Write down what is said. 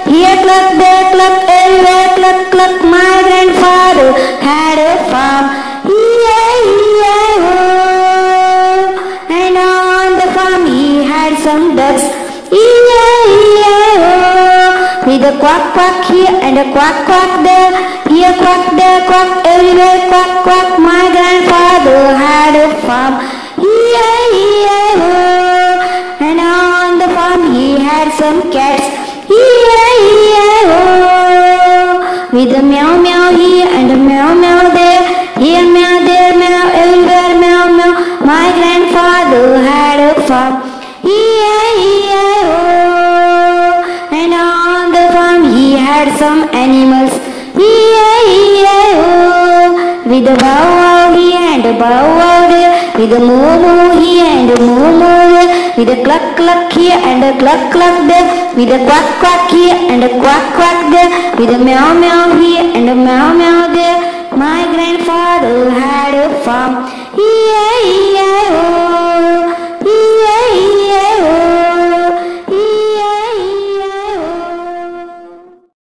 here cluck, there cluck, everywhere cluck, cluck. My grandfather had a farm. E-I-E-I-O. And on the farm he had some ducks. E-I-E-I-O. With a quack quack here and a quack quack there. Here quack, there quack, everywhere quack quack. My grandfather had a farm. E-I-E-I-O. And on the farm he had some cats. E-I-E-I-O. With a meow meow here and a meow meow there. Here meow, there meow, everywhere meow meow. My grandfather had a farm. E-I-E-I-O. And on the farm he had some animals. E-I-E-I-O. With a bow wow here and a bow wow there. With a moo moo here and a moo moo there. With a cluck cluck here and a cluck cluck there. With a quack quack here and a quack quack there. With a meow meow here and a meow meow there. My grandfather had a farm. E-I-E-I-O.